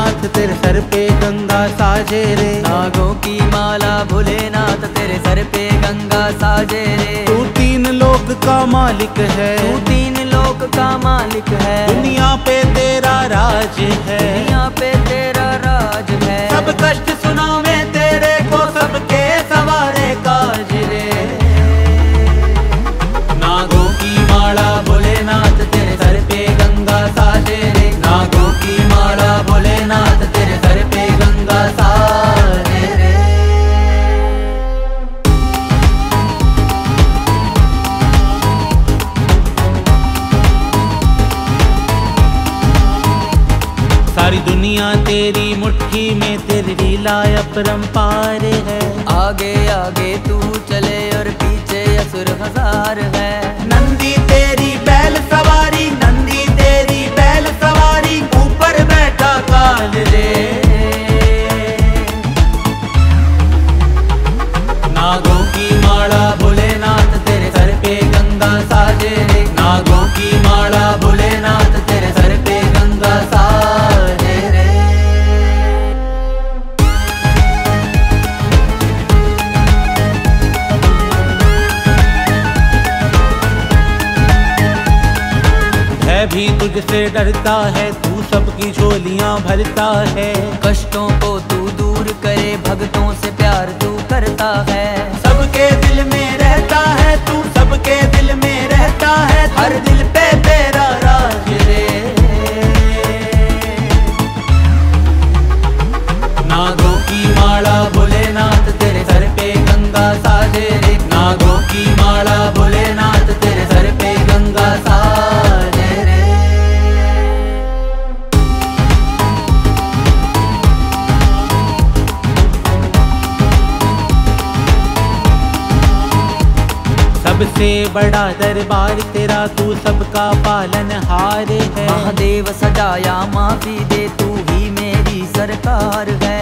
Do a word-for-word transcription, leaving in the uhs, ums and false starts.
भोलेनाथ तेरे सर पे गंगा साजे रे। नागों की माला भोलेनाथ तेरे सर पे गंगा साजे रे। तू तीन लोक का मालिक है, तू तीन लोक का मालिक है। दुनिया पे तेरा राज है, दुनिया पे तेरा राज है। सब कष्ट सुनावे तेरे को, सबके सवारे काज रे। नागों की माला भोलेनाथ तेरे सर पे गंगा साजे रे। नागों की माला भोलेनाथ तेरे सर पे गंगा साजे रे। सारी दुनिया तेरी मुट्ठी में, तेरी लीला अपरंपार है। आगे आगे तू चले और पीछे असुर हजार है। नंदी तेरी बैल सवारी, नंदी तेरी बैल सवारी, ऊपर बैठा काल रे। नागों की माला भोलेनाथ तेरे सर पे गंगा साजे रे। नागों की माला भोलेनाथ तेरे सर पे गंगा साजे रे। है भी तुझसे डरता है, तू सबकी झोलियां भरता है। कष्टों को तू दूर करे, भक्तों से प्यार तू करता है। सबके दिल में रहता है तू, सबके दिल में रहता है, हर दिल पे तेरा राज रे। नागों की माला भोलेनाथ तेरे सर पे गंगा साजे रे। नागों की माला भोलेनाथ तेरे सर पे गंगा साजे रे। सबसे बड़ा दरबार तेरा, तू सबका पालनहार है। महादेव सजाया माफी दे, तू ही मेरी सरकार है।